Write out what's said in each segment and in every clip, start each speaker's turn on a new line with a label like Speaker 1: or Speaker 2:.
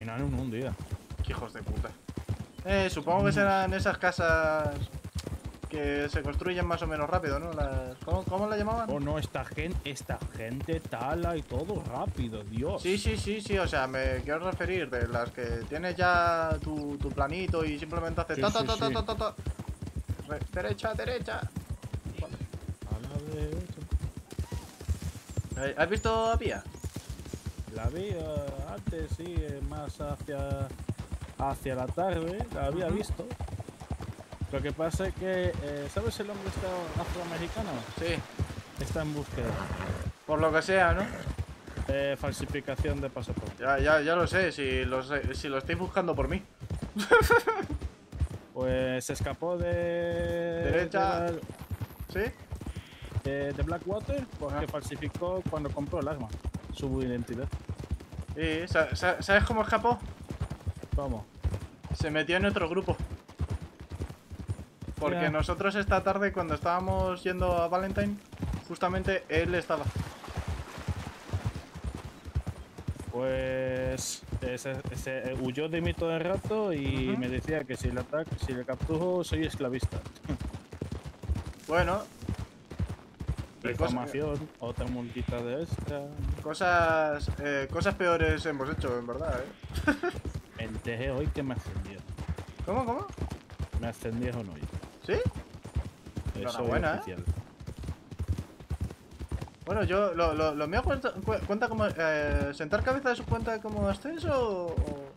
Speaker 1: terminar en un día.
Speaker 2: Qué hijos de puta. Supongo que serán esas casas que se construyen más o menos rápido, ¿no? ¿Cómo la llamaban?
Speaker 1: Oh, no, esta gente tala y todo rápido, Dios.
Speaker 2: Sí, o sea, me quiero referir de las que tienes ya tu planito y simplemente haces
Speaker 1: Sí,
Speaker 2: ta,
Speaker 1: sí,
Speaker 2: ta, ta, ta,
Speaker 1: sí.
Speaker 2: ta, ta, ta. Derecha. Vale.
Speaker 1: A la derecha.
Speaker 2: ¿Has visto a Pía?
Speaker 1: La vi antes, sí, más hacia la tarde, la había visto. Lo que pasa es que, ¿sabes el hombre este afroamericano?
Speaker 2: Sí,
Speaker 1: Está en búsqueda.
Speaker 2: por lo que sea, ¿no?
Speaker 1: Falsificación de pasaporte.
Speaker 2: Ya lo sé, si lo estáis buscando por mí.
Speaker 1: Pues se escapó
Speaker 2: Derecha. ¿Sí?
Speaker 1: de Blackwater porque falsificó cuando compró el arma. Su identidad.
Speaker 2: Y, ¿sabes cómo escapó?
Speaker 1: ¿Cómo?
Speaker 2: Se metió en otro grupo. Porque
Speaker 1: Ya.
Speaker 2: nosotros esta tarde, cuando estábamos yendo a Valentine, justamente él estaba.
Speaker 1: Pues se huyó de mí todo el rato y me decía que si le capturo soy esclavista.
Speaker 2: Bueno.
Speaker 1: Difamación, otra multita de extra.
Speaker 2: Cosas peores hemos hecho, en verdad,
Speaker 1: Me enteré hoy que me ascendieron.
Speaker 2: ¿Cómo?
Speaker 1: Me ascendieron hoy.
Speaker 2: ¿Sí?
Speaker 1: Soy
Speaker 2: Enhorabuena,
Speaker 1: oficial.
Speaker 2: Bueno, yo lo mío cuenta como sentar cabeza de su cuenta como ascenso o...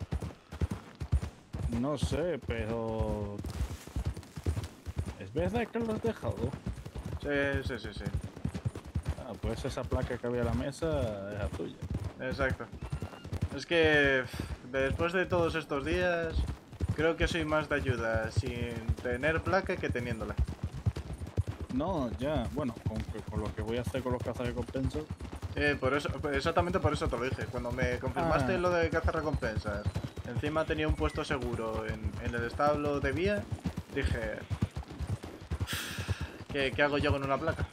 Speaker 1: No sé, pero... ¿Es verdad que lo has dejado?
Speaker 2: Sí.
Speaker 1: Ah, pues esa placa que había en la mesa es la tuya.
Speaker 2: Exacto. Es que después de todos estos días, creo que soy más de ayuda sin tener placa que teniéndola.
Speaker 1: No, ya, bueno, con lo que voy a hacer con los cazarrecompensas.
Speaker 2: Exactamente por eso te lo dije. Cuando me confirmaste lo de cazar recompensas, encima tenía un puesto seguro en el establo de Vía, dije... ¿Qué hago yo con una placa?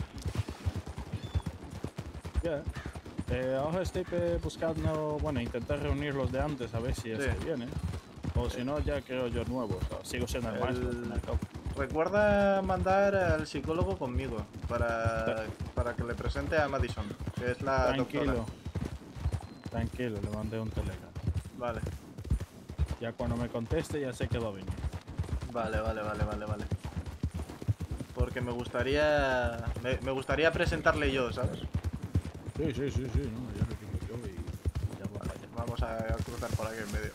Speaker 1: Ya. Ahora estoy buscando, bueno, intentar reunir los de antes a ver si es que viene. O si no, ya creo yo nuevos. O sea, sigo siendo el maestro al fin y al cabo.
Speaker 2: Recuerda mandar al psicólogo conmigo para que le presente a Madison, que es la doctora.
Speaker 1: Tranquilo, le mandé un telegram.
Speaker 2: Vale.
Speaker 1: Ya cuando me conteste ya sé que va a venir.
Speaker 2: Vale. Porque me gustaría presentarle yo, ¿sabes?
Speaker 1: Sí, no, ya lo digo yo y ya va.
Speaker 2: Vale, vamos a cruzar por aquí en medio.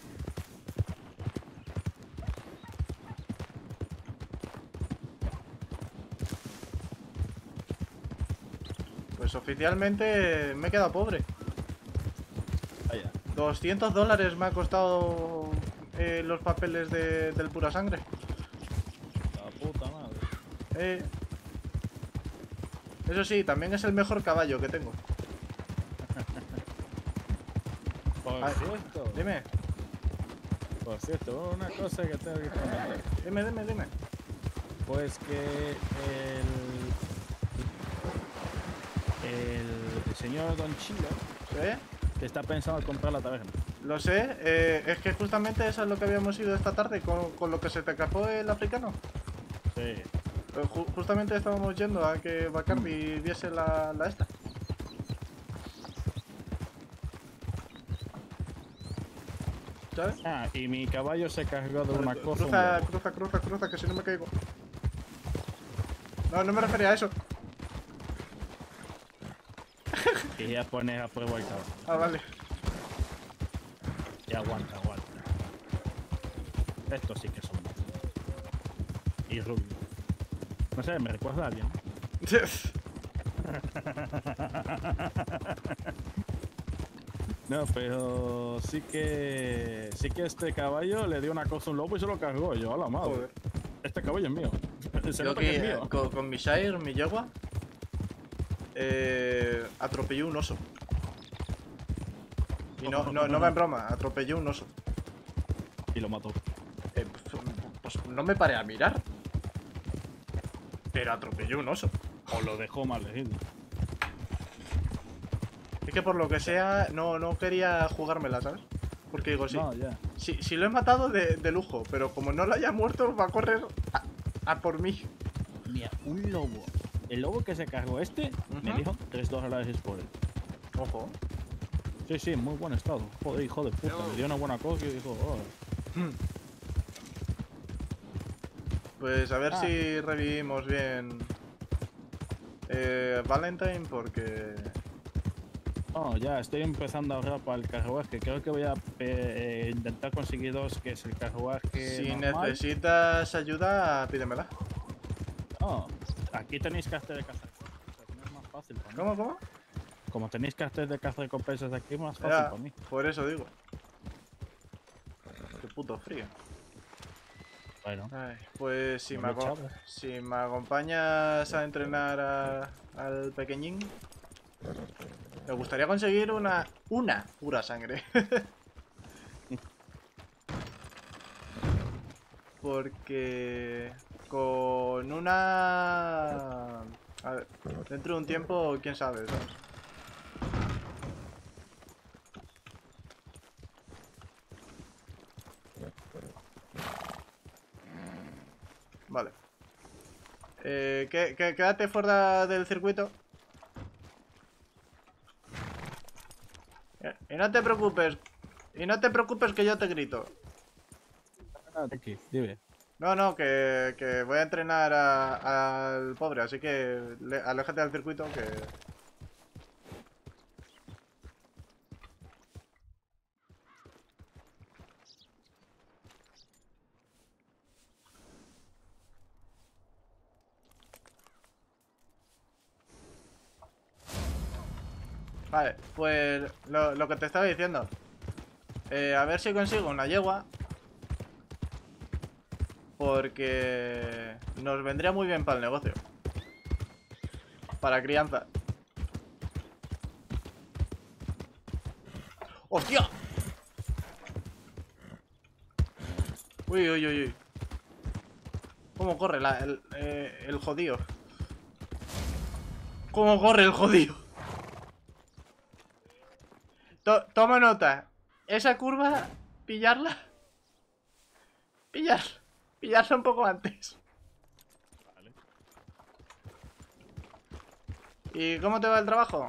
Speaker 2: Pues oficialmente me he quedado pobre.
Speaker 1: Vaya.
Speaker 2: $200 me ha costado los papeles del pura sangre.
Speaker 1: La puta madre.
Speaker 2: Eso sí, también es el mejor caballo que tengo.
Speaker 1: Por cierto.
Speaker 2: Dime.
Speaker 1: Por cierto, una cosa que tengo que comentar.
Speaker 2: Dime.
Speaker 1: Pues que el señor Don Chilo que está pensando en comprar la taberna.
Speaker 2: Lo sé, es que justamente eso es lo que habíamos ido esta tarde con lo que se te escapó el africano.
Speaker 1: Sí.
Speaker 2: Justamente estábamos yendo a que Bacardi viese la esta. ¿Sabes?
Speaker 1: Ah, y mi caballo se cargó de una cosa.
Speaker 2: Cruza, que si no me caigo. No me refería a eso.
Speaker 1: Y ya pones a prueba el caballo.
Speaker 2: Ah, vale.
Speaker 1: Y aguanta. Estos sí que son más. Y rubio. No sé, me recuerda a alguien. No, pero sí que este caballo le dio una cosa a un lobo y se lo cargó. Yo, a la madre.
Speaker 2: Joder.
Speaker 1: Este caballo es mío. Se
Speaker 2: Yo
Speaker 1: nota que es
Speaker 2: aquí,
Speaker 1: mío.
Speaker 2: con mi Shire, mi yegua, atropellé un oso. Y no va en broma, atropellé un oso.
Speaker 1: Y lo mató.
Speaker 2: Pues no me paré a mirar. Pero atropellé un oso.
Speaker 1: O lo dejó mal elegido.
Speaker 2: Es que por lo que sea, no quería jugármela, ¿sabes? Porque digo, sí.
Speaker 1: No, ya.
Speaker 2: Si lo he matado de lujo, pero como no lo haya muerto, va a correr a por mí.
Speaker 1: Mira, un lobo. El lobo que se cargó me
Speaker 2: Ujú.
Speaker 1: dijo $3 por él.
Speaker 2: Ojo.
Speaker 1: Sí, sí, en muy buen estado. Joder, hijo de puta. Me dio una buena cosa y dijo, oh.
Speaker 2: Pues a ver
Speaker 1: Ah.
Speaker 2: si revivimos bien Valentine, porque...
Speaker 1: No, ya estoy empezando a ahorrar para el carruaje. Creo que voy a intentar conseguir dos, que es el carruaje
Speaker 2: Si
Speaker 1: normal.
Speaker 2: necesitas ayuda, pídemela.
Speaker 1: Oh, aquí tenéis cartel de caza. Es más fácil para mí.
Speaker 2: ¿Cómo?
Speaker 1: Como tenéis cartel de caza recompensas aquí, es más fácil
Speaker 2: Ya,
Speaker 1: para mí.
Speaker 2: por eso digo. Qué puto frío.
Speaker 1: Bueno,
Speaker 2: Ay, pues si
Speaker 1: no
Speaker 2: me,
Speaker 1: lo echaba.
Speaker 2: si me acompañas a entrenar al pequeñín, me gustaría conseguir una pura sangre. Porque con una... A ver, dentro de un tiempo, quién sabe, ¿sabes? Vale. Quédate fuera del circuito. Y no te preocupes. Y no te preocupes que yo te grito.
Speaker 1: Aquí, dime.
Speaker 2: No, que voy a entrenar al pobre, así que aléjate del circuito que... Vale, pues lo que te estaba diciendo. A ver si consigo una yegua. Porque nos vendría muy bien para el negocio. Para crianza. ¡Hostia! Uy. ¿Cómo corre el jodido? ¿Cómo corre el jodido? Toma nota. Esa curva, pillarla. Pillarla un poco antes.
Speaker 1: Vale.
Speaker 2: ¿Y cómo te va el trabajo?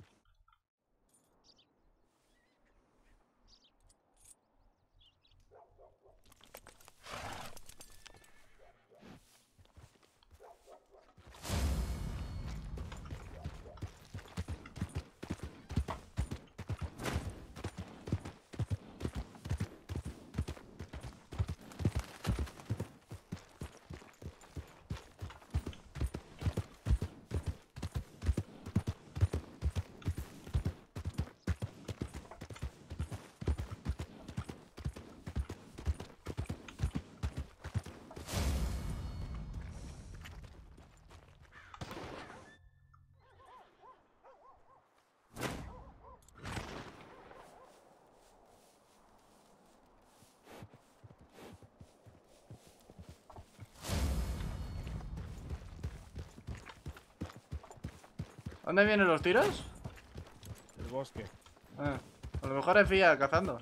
Speaker 2: ¿Dónde vienen los tiros?
Speaker 1: El bosque.
Speaker 2: A lo mejor es Fía cazando.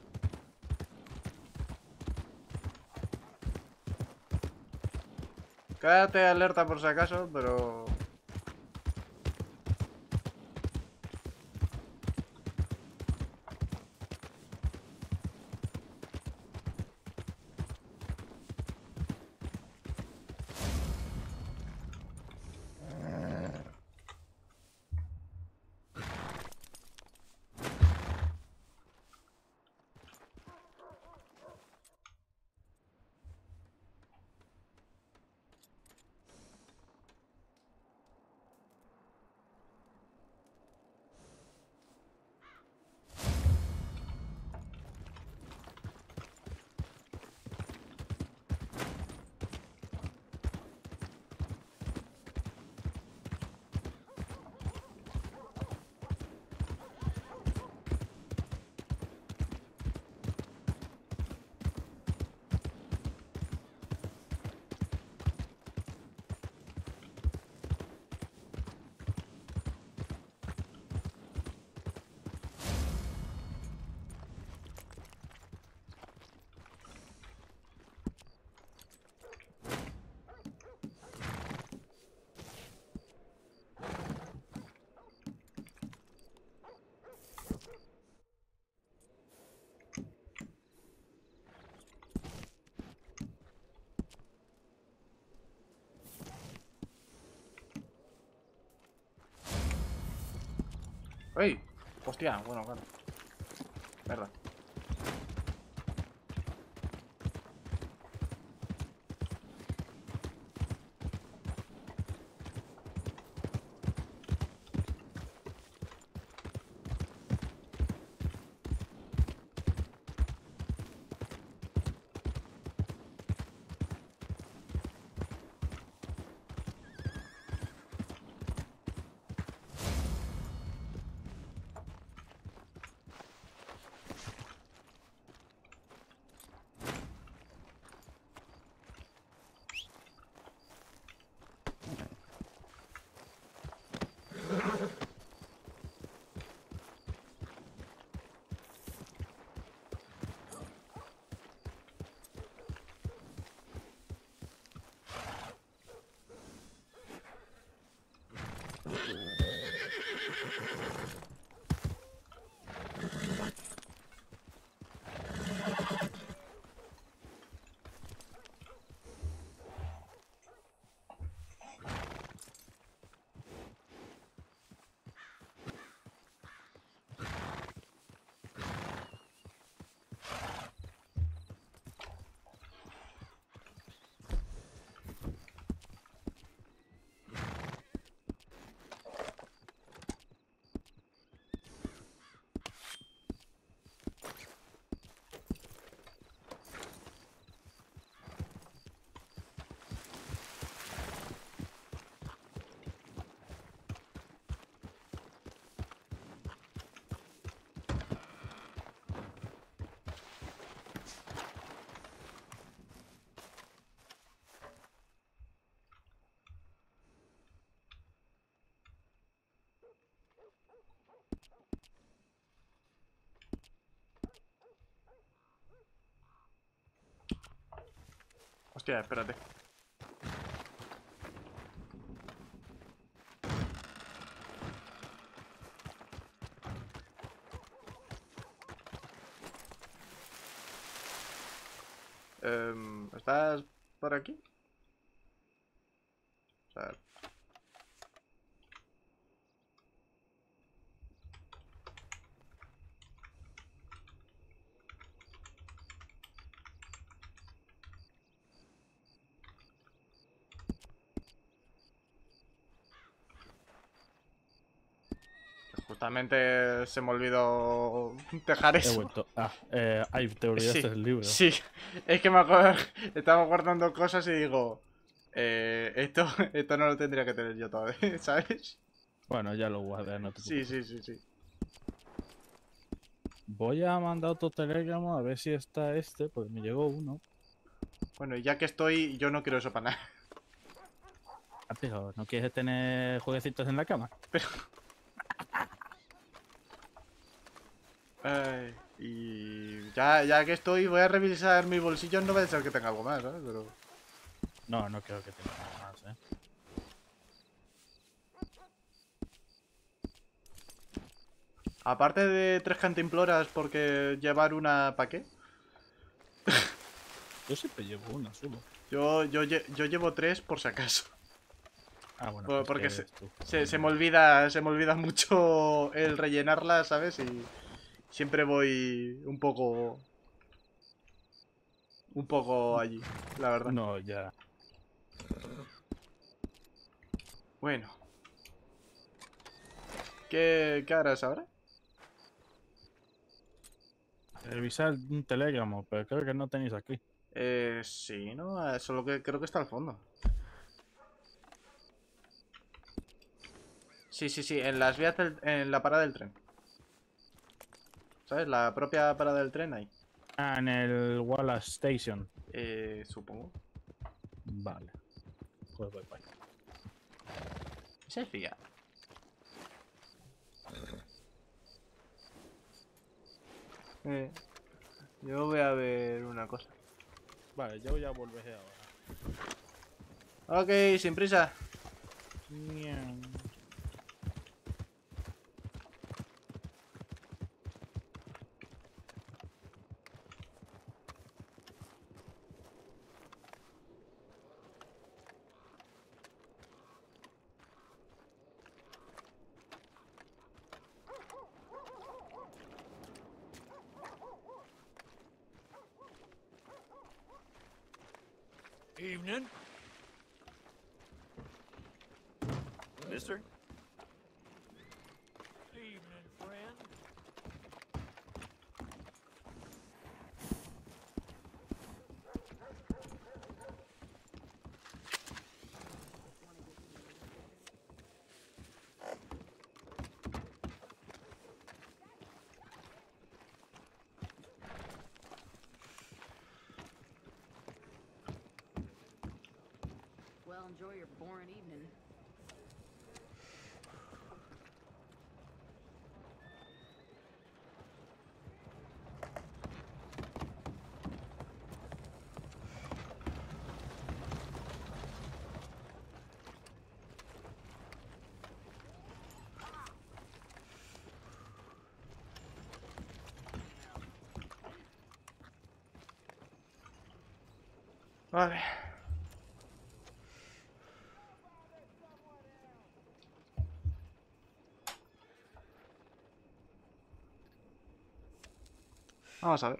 Speaker 2: Quédate alerta por si acaso, pero... ¡Ey! Hostia, bueno, claro. Verdad. Hostia, espérate. ¿Estás por aquí? O sea, justamente se me olvidó dejar
Speaker 1: He
Speaker 2: eso.
Speaker 1: vuelto. Ah, ay, te olvidaste
Speaker 2: Sí,
Speaker 1: del libro.
Speaker 2: sí. Es que me acuerdo, estaba guardando cosas y digo, esto no lo tendría que tener yo todavía, ¿sabes?
Speaker 1: Bueno, ya lo guardé, no te
Speaker 2: Sí,
Speaker 1: preocupes.
Speaker 2: sí, sí, sí.
Speaker 1: Voy a mandar otro telegramo a ver si está este, porque me llegó uno.
Speaker 2: Bueno, y ya que estoy, yo no quiero eso para nada.
Speaker 1: Ah, tío, ¿no quieres tener jueguecitos en la cama?
Speaker 2: Ay, y ya que estoy, voy a revisar mis bolsillos, no va a ser que tenga algo más, ¿sabes? Pero...
Speaker 1: No, no creo que tenga nada más, ¿eh?
Speaker 2: Aparte de 3 cantimploras porque llevar una... ¿Para qué?
Speaker 1: Yo siempre llevo una solo.
Speaker 2: Yo llevo 3 por si acaso.
Speaker 1: Ah, bueno, pues que
Speaker 2: Porque
Speaker 1: eres tú.
Speaker 2: se me olvida mucho el rellenarla, ¿sabes? Y siempre voy un poco allí, la verdad.
Speaker 1: No, ya.
Speaker 2: Bueno, ¿qué harás ahora?
Speaker 1: Revisar un telegramo, pero creo que no tenéis aquí.
Speaker 2: Sí, ¿no? Solo que creo que está al fondo. Sí, sí, sí, en las vías en la parada del tren. ¿Sabes? La propia parada del tren ahí.
Speaker 1: Ah, en el Wallace Station.
Speaker 2: Supongo.
Speaker 1: Vale. Pues voy para allá.
Speaker 2: Se fía. Eh, yo voy a ver una cosa.
Speaker 1: Vale, yo ya volveré ahora.
Speaker 2: Ok, sin prisa.
Speaker 1: Miau.
Speaker 3: Evening. Mister? Evening, friend.
Speaker 4: Well, enjoy your boring evening.
Speaker 2: Vale. Vamos a ver.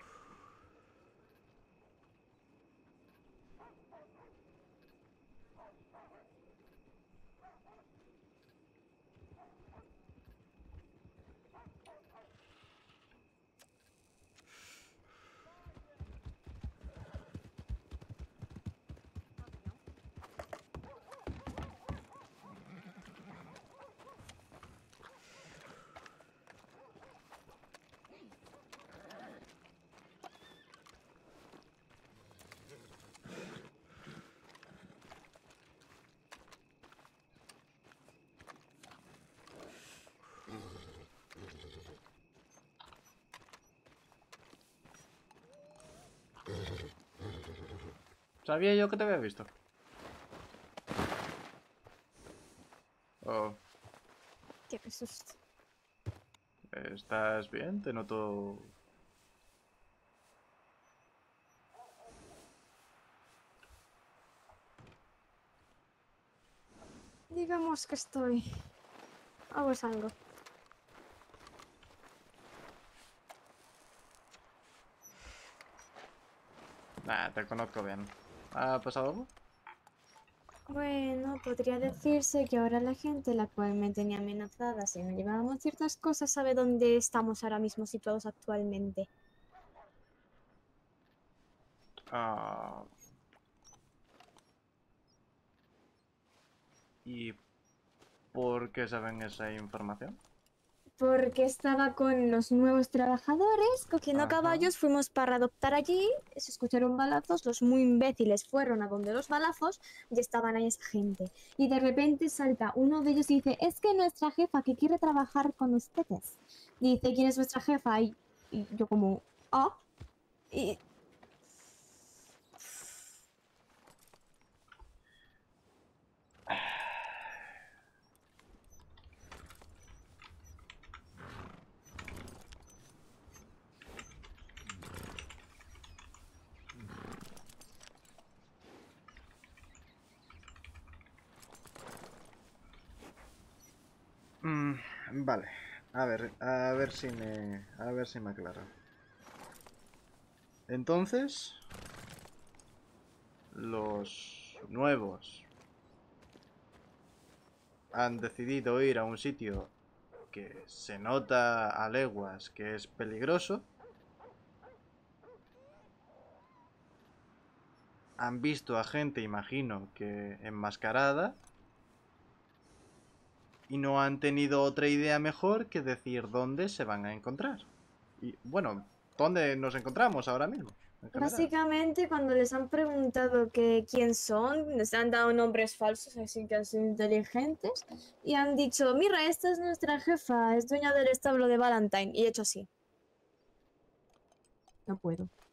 Speaker 2: Sabía yo que te había visto. Oh,
Speaker 5: Tío, qué susto.
Speaker 2: ¿estás bien? Te noto...
Speaker 5: Digamos que estoy abusando.
Speaker 2: Nah, te conozco bien. ¿Ha pasado algo?
Speaker 5: Bueno, podría decirse que ahora la gente la cual me tenía amenazada si no llevábamos ciertas cosas sabe dónde estamos ahora mismo situados actualmente.
Speaker 2: Ah, ¿y por qué saben esa información?
Speaker 5: Porque estaba con los nuevos trabajadores, cogiendo
Speaker 2: Ajá.
Speaker 5: caballos, fuimos para adoptar allí, se escucharon balazos, los muy imbéciles fueron a donde los balazos y estaban ahí esa gente. Y de repente salta uno de ellos y dice, es que nuestra jefa que quiere trabajar con ustedes. Dice, ¿quién es vuestra jefa? Y yo como, ah, y
Speaker 2: Mm, vale. A ver si me aclaro. Entonces, los nuevos han decidido ir a un sitio que se nota a leguas que es peligroso. Han visto a gente, imagino, que enmascarada. Y no han tenido otra idea mejor que decir dónde se van a encontrar. Y bueno, ¿dónde nos encontramos ahora mismo? En general.
Speaker 5: básicamente cuando les han preguntado que quién son, les han dado nombres falsos, así que han sido inteligentes, y han dicho, mira, esta es nuestra jefa, es dueña del establo de Valentine, y he hecho así. No puedo.